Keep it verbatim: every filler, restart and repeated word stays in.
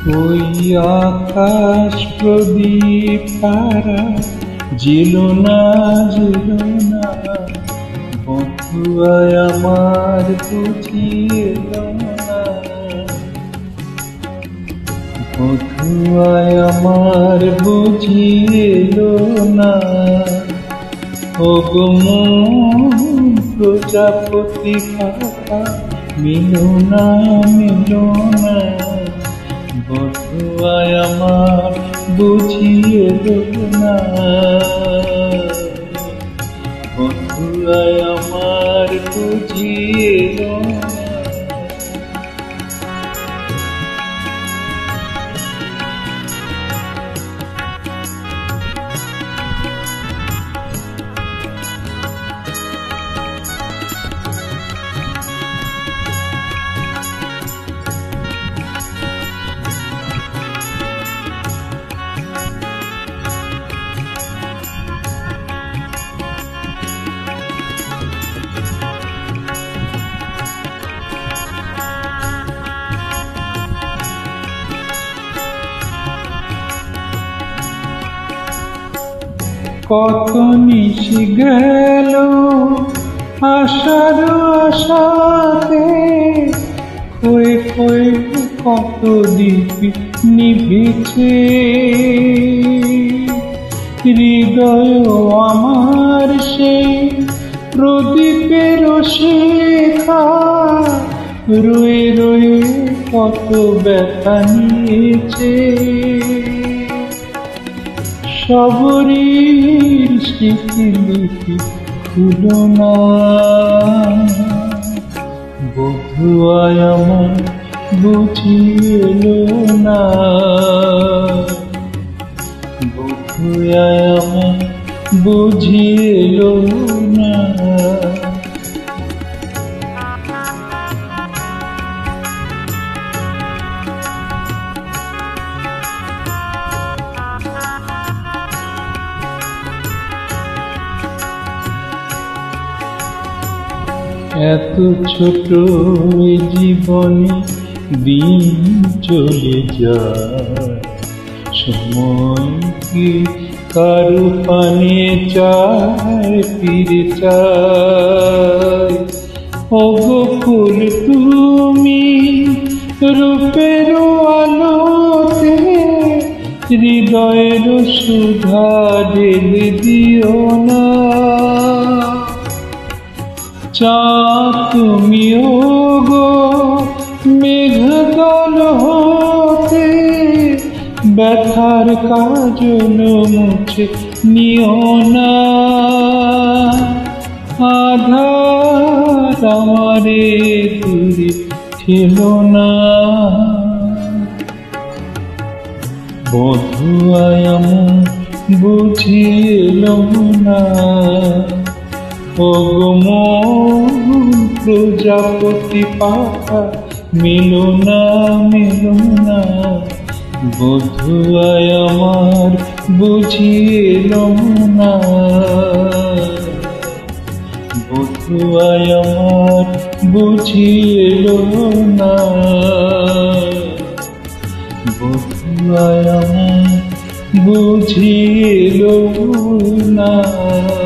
ওই আকাশ প্রদীপ তারা জিল না জিল না, বন্ধুয়ায় আমার বুঝিল না, বন্ধুয়ায় আমার বুঝিল না। ওগো মন প্রজাপতি পাতা মিলো না মিলো না, বন্ধুয়ায় আমার বুঝিল না, বন্ধুয়ায় আমার বুঝিল না। কত নিশি গেল আশার আশাতে, খয়ে খয়ে কত দীপ নিভিছে, হৃদয় আমার সেই প্রদীপের শিখা, রয়ে রয়ে কত ব্যথা নিয়েছে। সবরীর স্মৃতিলিপি খুলো না, বন্ধুয়ায় আমার বুঝিল না, বন্ধুয়ায় আমার বুঝিল না। এত ছোট জীবনে দিন চলে যায়, সময় কি কারো পানে চায় ফিরে চায়। ওগো ফুল তুমি রূপের আলোতে, হৃদয়ের সুধা ঢেলে দিও না। চাঁদ তুমি ওগো মেঘদল হতে, ব্যথার কাজল মুছে নিও না। আধার আমারে দূরে ঠেলো না, বন্ধুয়ায় আমার বুঝিল না। ওগো মন প্রজাপতি পাতা মিলো না মিলো না, বন্ধুয়ায় আমার বুঝিল না, বন্ধুয়ায় আমার বুঝিল না, বন্ধুয়ায় আমার বুঝিল না।